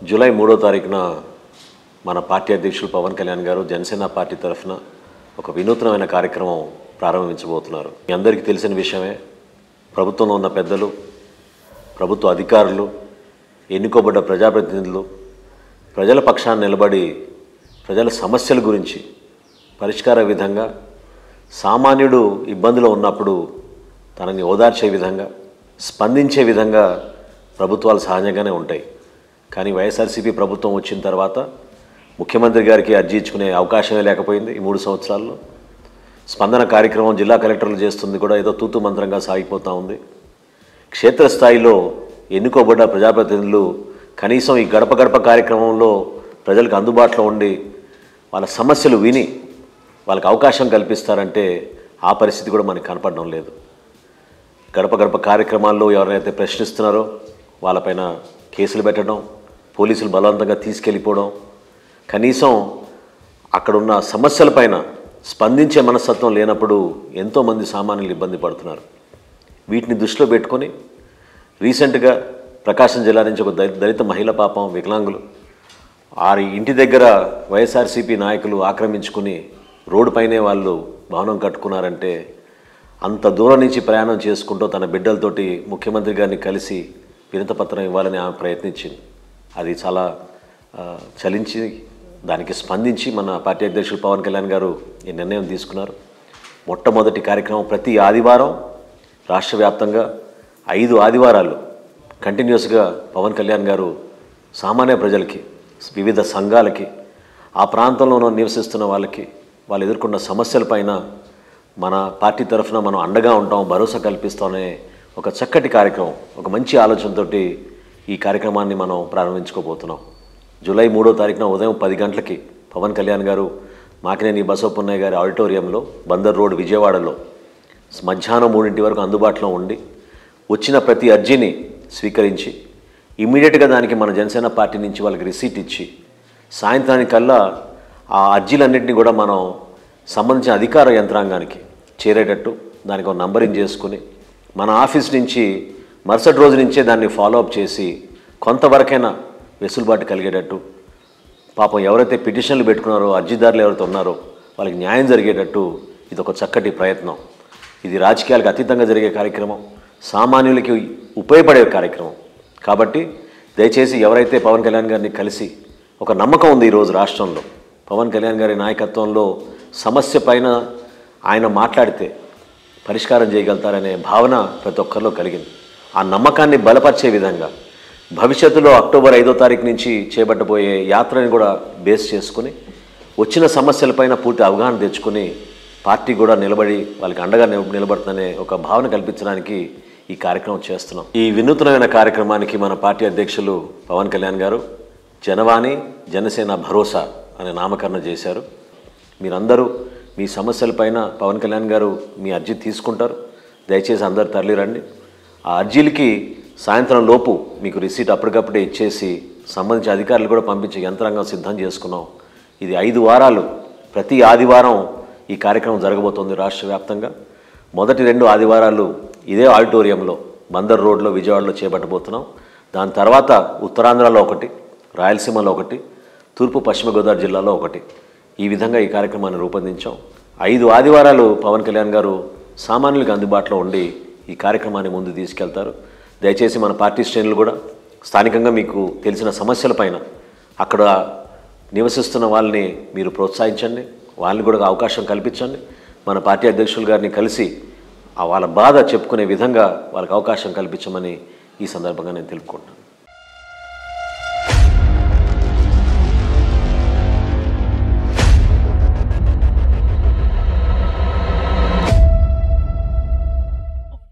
July 3వ తారీఖున మన పార్టీ అధ్యక్షులు పవన్ కళ్యాణ్ గారు జనసేన పార్టీ తరఫున ఒక వినూత్నమైన కార్యక్రమం ప్రారంభించబోతున్నారు. మీ అందరికీ తెలిసిన విషయమే. ప్రభుత్వంలో ఉన్న పెద్దలు, ప్రభుత్వ అధికారులు, ఎన్నుకోబడ్డ ప్రజాప్రతినిధులు ప్రజల పక్షాన నిలబడి ప్రజల సమస్యల గురించి పరిష్కార విధంగా, సామాన్యుడు ఇబ్బందులో ఉన్నప్పుడు తనని ఓదార్చే విధంగా, స్పందించే విధంగా ప్రభుత్వాలు సహజంగానే ఉంటాయి. కానీ వైఎస్ఆర్సీపీ ప్రభుత్వం వచ్చిన తర్వాత ముఖ్యమంత్రి గారికి అర్జీ ఇచ్చుకునే అవకాశమే లేకపోయింది. ఈ 3 సంవత్సరాల్లో స్పందన కార్యక్రమం జిల్లా కలెక్టర్లు చేస్తుంది కూడా ఏదో తూతు మంత్రంగా సాగిపోతూ ఉంది. క్షేత్రస్థాయిలో ఎన్నుకోబడ్డ ప్రజాప్రతినిధులు కనీసం ఈ గడప గడప కార్యక్రమంలో ప్రజలకు అందుబాటులో ఉండి వాళ్ళ సమస్యలు విని వాళ్ళకి అవకాశం కల్పిస్తారంటే ఆ పరిస్థితి కూడా మనకు కనపడడం లేదు. గడప గడప కార్యక్రమాల్లో ఎవరైతే ప్రశ్నిస్తున్నారో వాళ్ళపైన కేసులు పెట్టడం, పోలీసులు బలవంతంగా తీసుకెళ్ళిపోవడం, కనీసం అక్కడున్న సమస్యలపైన స్పందించే మనస్తత్వం లేనప్పుడు ఎంతోమంది సామాన్యులు ఇబ్బంది పడుతున్నారు. వీటిని దృష్టిలో పెట్టుకొని రీసెంట్గా ప్రకాశం జిల్లా నుంచి ఒక దళిత మహిళ పాపం వికలాంగులు వారి ఇంటి దగ్గర వైఎస్ఆర్సీపీ నాయకులు ఆక్రమించుకుని రోడ్డుపైనే వాళ్ళు భవనం కట్టుకున్నారంటే అంత దూరం నుంచి ప్రయాణం చేసుకుంటూ తన బిడ్డలతోటి ముఖ్యమంత్రి గారిని కలిసి వినతిపత్రం ఇవ్వాలని ఆమె ప్రయత్నించింది. అది చాలా చలించి దానికి స్పందించి మన పార్టీ అధ్యక్షులు పవన్ కళ్యాణ్ గారు ఈ నిర్ణయం తీసుకున్నారు. మొట్టమొదటి కార్యక్రమం ప్రతి ఆదివారం రాష్ట్ర వ్యాప్తంగా 5 ఆదివారాలు కంటిన్యూస్గా పవన్ కళ్యాణ్ గారు సామాన్య ప్రజలకి, వివిధ సంఘాలకి, ఆ ప్రాంతంలో నివసిస్తున్న వాళ్ళకి వాళ్ళు ఎదుర్కొన్న సమస్యలపైన మన పార్టీ తరఫున మనం అండగా ఉంటాం, భరోసా కల్పిస్తామనే ఒక చక్కటి కార్యక్రమం, ఒక మంచి ఆలోచనతో ఈ కార్యక్రమాన్ని మనం ప్రారంభించుకోబోతున్నాం. జూలై 3వ తారీఖున ఉదయం 10 గంటలకి పవన్ కళ్యాణ్ గారు మాకినేని బసవపున్నయ్య గారి ఆడిటోరియంలో, బందర్ రోడ్, విజయవాడలో మధ్యాహ్నం 3 వరకు అందుబాటులో ఉండి వచ్చిన ప్రతి అర్జీని స్వీకరించి ఇమ్మీడియట్గా దానికి మన జనసేన పార్టీ నుంచి వాళ్ళకి రిసీట్ ఇచ్చి సాయంత్రానికల్లా ఆ అర్జీలన్నింటినీ కూడా మనం సంబంధించిన అధికార యంత్రాంగానికి చేరేటట్టు దానికి ఒక నంబరింగ్ చేసుకుని మన ఆఫీస్ నుంచి మరుసటి రోజు నుంచే దాన్ని ఫాలోఅప్ చేసి కొంతవరకైనా వెసులుబాటు కలిగేటట్టు, పాపం ఎవరైతే పిటిషన్లు పెట్టుకున్నారో, అర్జీదారులు ఎవరైతే ఉన్నారో వాళ్ళకి న్యాయం జరిగేటట్టు ఇది ఒక చక్కటి ప్రయత్నం. ఇది రాజకీయాలకు అతీతంగా జరిగే కార్యక్రమం, సామాన్యులకి ఉపయోగపడే కార్యక్రమం. కాబట్టి దయచేసి ఎవరైతే పవన్ కళ్యాణ్ గారిని కలిసి, ఒక నమ్మకం ఉంది ఈరోజు రాష్ట్రంలో పవన్ కళ్యాణ్ గారి నాయకత్వంలో సమస్య పైన ఆయన మాట్లాడితే పరిష్కారం చేయగలుగుతారనే భావన ప్రతి ఒక్కరిలో కలిగింది. ఆ నమ్మకాన్ని బలపరిచే విధంగా భవిష్యత్తులో అక్టోబర్ 5వ తారీఖు నుంచి చేపట్టబోయే యాత్రని కూడా బేస్ చేసుకుని వచ్చిన సమస్యలపైన పూర్తి అవగాహన తెచ్చుకుని పార్టీ కూడా నిలబడి వాళ్ళకి అండగా నిలబడుతుందనే ఒక భావన కల్పించడానికి ఈ కార్యక్రమం చేస్తున్నాం. ఈ వినూత్నమైన కార్యక్రమానికి మన పార్టీ అధ్యక్షులు పవన్ కళ్యాణ్ గారు జనవాణి జనసేన భరోసా అనే నామకరణం చేశారు. మీరందరూ మీ సమస్యలపైన పవన్ కళ్యాణ్ గారు మీ అర్జీ తీసుకుంటారు. దయచేసి అందరు తరలిరండి. ఆ అర్జీలకి సాయంత్రం లోపు మీకు రిసీట్ అప్పటికప్పుడే ఇచ్చేసి సంబంధించిన అధికారులు కూడా పంపించే యంత్రాంగం సిద్ధం చేసుకున్నాం. ఇది 5 వారాలు ప్రతి ఆదివారం ఈ కార్యక్రమం జరగబోతోంది రాష్ట్ర వ్యాప్తంగా. మొదటి 2 ఆదివారాలు ఇదే ఆడిటోరియంలో బందర్ రోడ్లో విజయవాడలో చేపట్టబోతున్నాం. దాని తర్వాత ఉత్తరాంధ్రలో 1, రాయలసీమలో 1, తూర్పు పశ్చిమ గోదావరి జిల్లాలో 1, ఈ విధంగా ఈ కార్యక్రమాన్ని రూపొందించాం. 5 ఆదివారాలు పవన్ కళ్యాణ్ గారు సామాన్యులకు అందుబాటులో ఉండి ఈ కార్యక్రమాన్ని ముందు తీసుకెళ్తారు. దయచేసి మన పార్టీ శ్రేణులు కూడా స్థానికంగా మీకు తెలిసిన సమస్యలపైన అక్కడ నివసిస్తున్న వాళ్ళని మీరు ప్రోత్సహించండి, వాళ్ళని కూడా అవకాశం కల్పించండి. మన పార్టీ అధ్యక్షులు గారిని కలిసి వాళ్ళ బాధ చెప్పుకునే విధంగా వాళ్ళకి అవకాశం కల్పించమని ఈ సందర్భంగా నేను తెలుపుకుంటున్నాను.